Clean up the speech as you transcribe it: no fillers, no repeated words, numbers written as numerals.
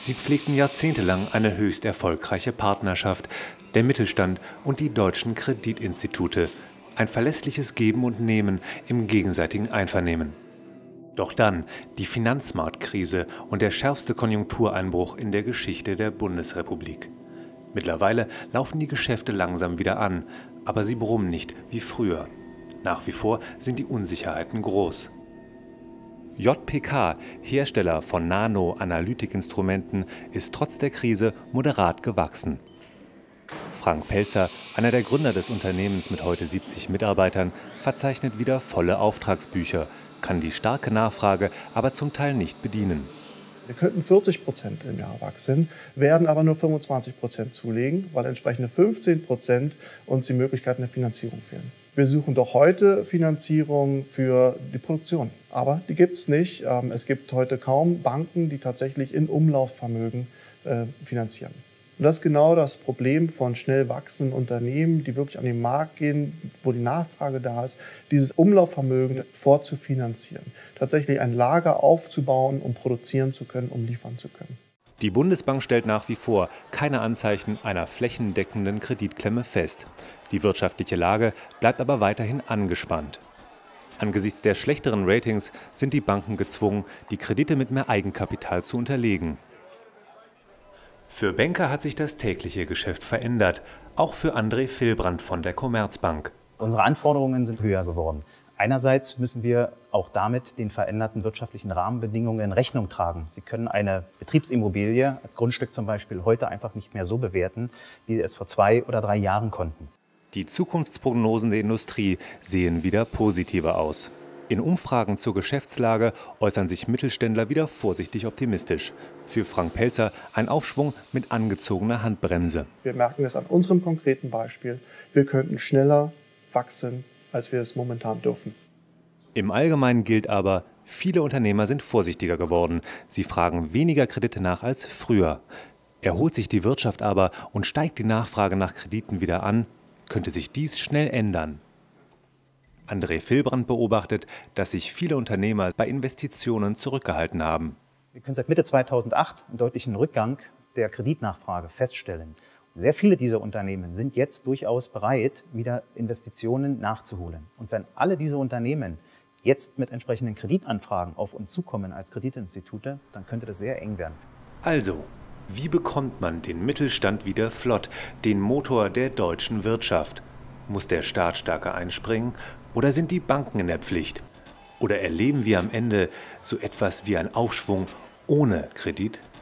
Sie pflegten jahrzehntelang eine höchst erfolgreiche Partnerschaft, der Mittelstand und die deutschen Kreditinstitute. Ein verlässliches Geben und Nehmen im gegenseitigen Einvernehmen. Doch dann die Finanzmarktkrise und der schärfste Konjunktureinbruch in der Geschichte der Bundesrepublik. Mittlerweile laufen die Geschäfte langsam wieder an, aber sie brummen nicht wie früher. Nach wie vor sind die Unsicherheiten groß. JPK, Hersteller von Nano-Analytikinstrumenten, ist trotz der Krise moderat gewachsen. Frank Pelzer, einer der Gründer des Unternehmens mit heute 70 Mitarbeitern, verzeichnet wieder volle Auftragsbücher, kann die starke Nachfrage aber zum Teil nicht bedienen. Wir könnten 40% im Jahr wachsen, werden aber nur 25% zulegen, weil entsprechende 15% uns die Möglichkeiten der Finanzierung fehlen. Wir suchen doch heute Finanzierung für die Produktion, aber die gibt es nicht. Es gibt heute kaum Banken, die tatsächlich in Umlaufvermögen finanzieren. Und das ist genau das Problem von schnell wachsenden Unternehmen, die wirklich an den Markt gehen, wo die Nachfrage da ist, dieses Umlaufvermögen vorzufinanzieren. Tatsächlich ein Lager aufzubauen, um produzieren zu können, um liefern zu können. Die Bundesbank stellt nach wie vor keine Anzeichen einer flächendeckenden Kreditklemme fest. Die wirtschaftliche Lage bleibt aber weiterhin angespannt. Angesichts der schlechteren Ratings sind die Banken gezwungen, die Kredite mit mehr Eigenkapital zu unterlegen. Für Banker hat sich das tägliche Geschäft verändert, auch für André Vilbrand von der Commerzbank. Unsere Anforderungen sind höher geworden. Einerseits müssen wir auch damit den veränderten wirtschaftlichen Rahmenbedingungen Rechnung tragen. Sie können eine Betriebsimmobilie als Grundstück zum Beispiel heute einfach nicht mehr so bewerten, wie Sie es vor 2 oder 3 Jahren konnten. Die Zukunftsprognosen der Industrie sehen wieder positiver aus. In Umfragen zur Geschäftslage äußern sich Mittelständler wieder vorsichtig optimistisch. Für Frank Pelzer ein Aufschwung mit angezogener Handbremse. Wir merken es an unserem konkreten Beispiel. Wir könnten schneller wachsen, als wir es momentan dürfen. Im Allgemeinen gilt aber, viele Unternehmer sind vorsichtiger geworden. Sie fragen weniger Kredite nach als früher. Erholt sich die Wirtschaft aber und steigt die Nachfrage nach Krediten wieder an, könnte sich dies schnell ändern. André Vilbrand beobachtet, dass sich viele Unternehmer bei Investitionen zurückgehalten haben. Wir können seit Mitte 2008 einen deutlichen Rückgang der Kreditnachfrage feststellen. Sehr viele dieser Unternehmen sind jetzt durchaus bereit, wieder Investitionen nachzuholen. Und wenn alle diese Unternehmen jetzt mit entsprechenden Kreditanfragen auf uns zukommen als Kreditinstitute, dann könnte das sehr eng werden. Also, wie bekommt man den Mittelstand wieder flott, den Motor der deutschen Wirtschaft? Muss der Staat stärker einspringen oder sind die Banken in der Pflicht? Oder erleben wir am Ende so etwas wie einen Aufschwung ohne Kredit?